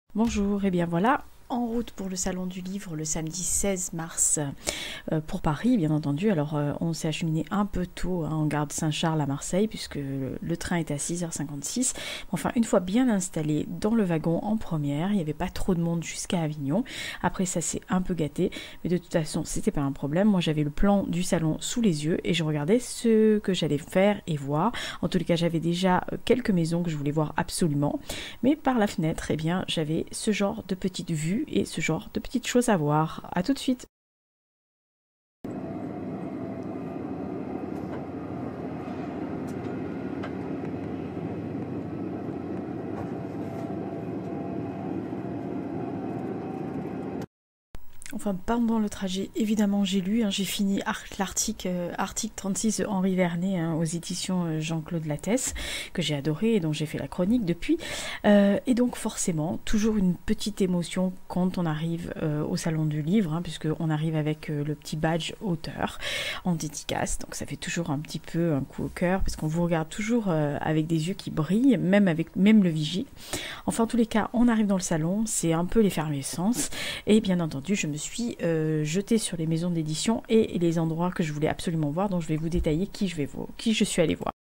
Bonjour, et bien voilà, en route pour le Salon du Livre le samedi 16 mars pour Paris, bien entendu. Alors on s'est acheminé un peu tôt en gare de Saint-Charles à Marseille, puisque le train est à 6h56. Enfin, une fois bien installé dans le wagon en première, il n'y avait pas trop de monde jusqu'à Avignon. Après, ça s'est un peu gâté, mais de toute façon, c'était pas un problème. Moi, j'avais le plan du salon sous les yeux et je regardais ce que j'allais faire et voir. En tous les cas, j'avais déjà quelques maisons que je voulais voir absolument, mais par la fenêtre, eh bien, j'avais ce genre de petites vues et ce genre de petites choses à voir. À tout de suite. Enfin, pendant le trajet, évidemment, j'ai lu, j'ai fini l'article article 36 de Henri Vernet aux éditions Jean-Claude Lattès, que j'ai adoré et dont j'ai fait la chronique depuis. Et donc, forcément, toujours une petite émotion quand on arrive au Salon du Livre, puisqu'on arrive avec le petit badge auteur en dédicace. Donc, ça fait toujours un petit peu un coup au cœur, parce qu'on vous regarde toujours avec des yeux qui brillent, même le vigie. Enfin, en tous les cas, on arrive dans le salon, c'est un peu l'effervescence. Et bien entendu, je me suis jetée sur les maisons d'édition et les endroits que je voulais absolument voir, donc je vais vous détailler qui je suis allée voir.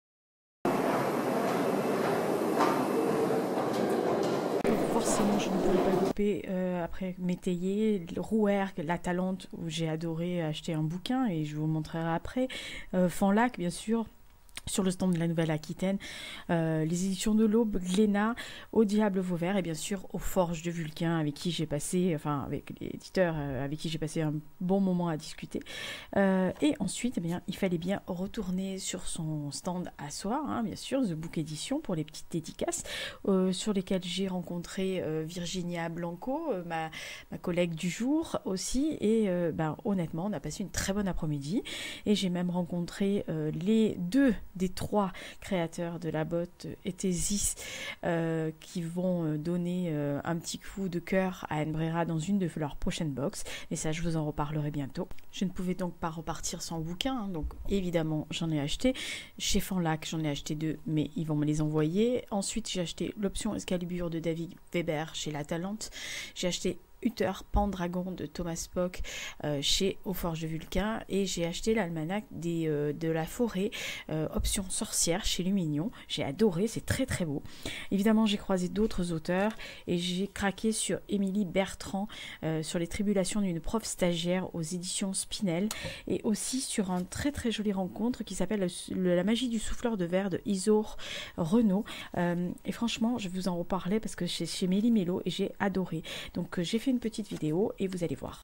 Forcément, je ne pouvais pas louper après Métayer, Rouergue, La Talente, où j'ai adoré acheter un bouquin et je vous montrerai après. Fanlac, bien sûr. Sur le stand de la Nouvelle-Aquitaine, les éditions de l'Aube, Glénat, Au Diable Vauvert et bien sûr aux Forges de Vulcain avec qui j'ai passé, avec l'éditeur avec qui j'ai passé un bon moment à discuter. Et ensuite, eh bien, il fallait bien retourner sur son stand à soi, bien sûr, The Book Edition pour les petites dédicaces, sur lesquelles j'ai rencontré Virginia Blanco, ma collègue du jour aussi, et honnêtement, on a passé une très bonne après-midi, et j'ai même rencontré les deux des trois créateurs de la botte Etesis qui vont donner un petit coup de cœur à Anne Brera dans une de leurs prochaines box, et ça je vous en reparlerai bientôt. Je ne pouvais donc pas repartir sans bouquin, donc évidemment j'en ai acheté. Chez Fanlac j'en ai acheté 2, mais ils vont me les envoyer. Ensuite j'ai acheté l'option Excalibur de David Weber chez La Talente. J'ai acheté Uther Pendragon de Thomas Spock chez Aux Forges de Vulcain, et j'ai acheté l'almanach de la forêt option sorcière chez Lumignon. J'ai adoré, c'est très très beau. Évidemment, j'ai croisé d'autres auteurs et j'ai craqué sur Émilie Bertrand sur les tribulations d'une prof stagiaire aux éditions Spinel, et aussi sur un très très jolie rencontre qui s'appelle La magie du souffleur de verre de Isaure Renaud. Et franchement, je vous en reparlais parce que c'est chez Mélie Mélo et j'ai adoré. Donc j'ai fait une petite vidéo et vous allez voir.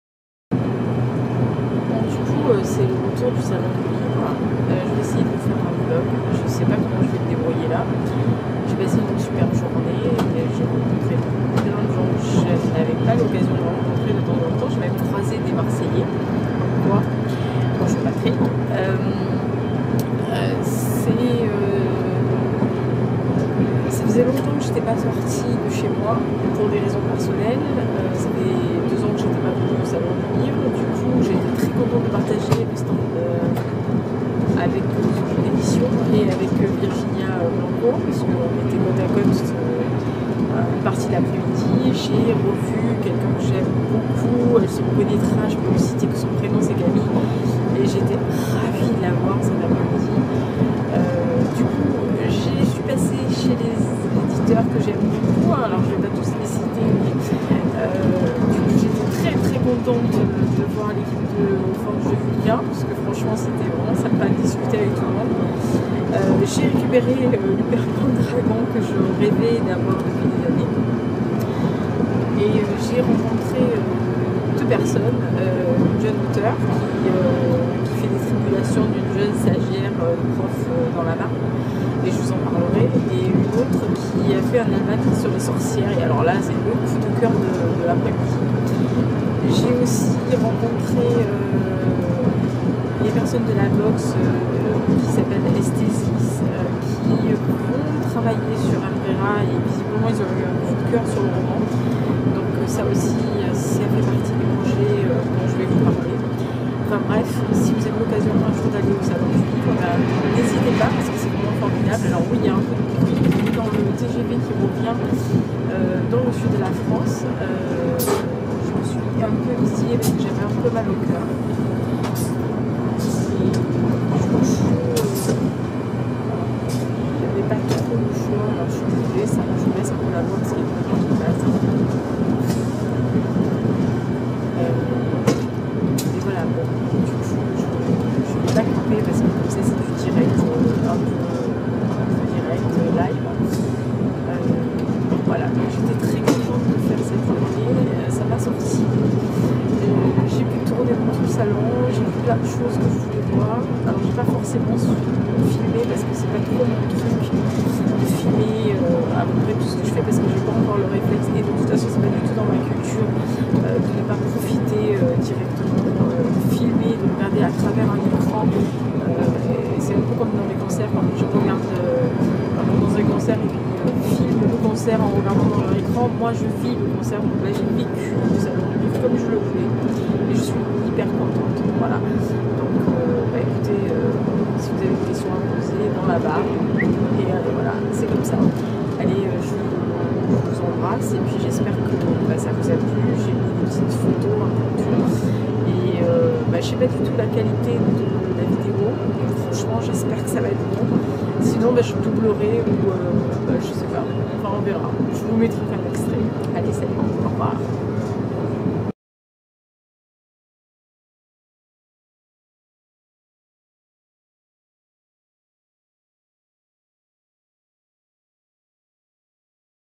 Bon, du coup, c'est le retour du salon du livre. Je vais essayer de vous faire un vlog. Je ne sais pas comment je vais me débrouiller là. J'ai passé une superbe journée et j'ai rencontré plein de gens que je n'avais pas l'occasion de rencontrer de temps en temps. J'ai même croisé des Marseillais. Moi, quand je suis pas très. Ça faisait longtemps que je n'étais pas sortie de chez moi pour des raisons personnelles. Ça fait 2 ans que je n'étais pas venue au salon du livre. Du coup, j'ai été très contente de partager le stand avec l'édition et avec Virginia Blanco, parce qu'on était côte à côte une partie de l'après-midi. J'ai revu quelqu'un que j'aime beaucoup. Elle se reconnaîtra, je peux vous citer que son prénom c'est Camille. Et j'étais ravie de la voir cet après-midi. Du coup, je suis passée chez les éditeurs que j'aime beaucoup, alors je ne vais pas tous les citer, mais du coup j'étais très très contente de voir l'équipe de Forge de Vulcain, parce que franchement c'était vraiment sympa de discuter avec tout le monde. J'ai récupéré l'Hyper Pendragon que je rêvais d'avoir depuis des années, et j'ai rencontré 2 personnes, une jeune auteure qui fait des tribulations d'une jeune stagiaire prof dans la Marne, et je vous en parlerai, et une autre qui a fait un almanach sur les sorcières, et alors là c'est le coup de cœur de l'après-midi. J'ai aussi rencontré les personnes de la box qui s'appelle Esthésis, qui vont travailler sur Anne Brera, et visiblement ils ont eu un coup de cœur sur le roman, donc ça aussi ça fait partie des projets dont je vais vous parler. Enfin bref, si vous avez l'occasion un jour d'aller au salon du livre, n'hésitez pas parce que c'est vraiment formidable. Alors oui, il y a un peu de bruit dans le TGV qui revient dans le au sud de la France. Je me suis un peu exilée parce que j'avais un peu mal au cœur. Et du coup, j'avais pas trop le choix. Alors je suis désolée, ça je baisse un peu la voix parce qu'il y a vraiment de base. Et voilà, bon, du coup, je vais pas couper parce que comme ça c'est du direct, un peu direct, live. Voilà, donc j'étais très contente de faire cette journée, ça m'a sorti. J'ai pu tourner dans tout le salon, j'ai vu plein de choses que je voulais voir. Alors j'ai pas forcément filmé parce que c'est pas trop mon truc de filmer à peu près tout ce que je fais parce que j'ai pas encore le réflexe et de toute façon c'est pas du tout dans ma culture de ne pas profiter directement, de filmer, de regarder à travers un écran. C'est un peu comme dans les concerts, quand je regarde dans un concert et puis filme le concert en regardant dans leur écran. Moi je vis le concert, donc là j'ai vécu le salon du livre comme je le voulais et je suis hyper contente. Voilà. Donc écoutez, si vous avez des questions à poser dans la barre, et voilà, c'est comme ça. Allez, je vous embrasse et puis j'espère que ça vous a plu. J'ai mis des petites photos un peu tout. Et je sais pas du tout la qualité de la vidéo. Franchement, j'espère que ça va être bon. Sinon, je doublerai ou je sais pas. Enfin, on verra. Je vous mettrai un extrait. Allez, salut. Au revoir.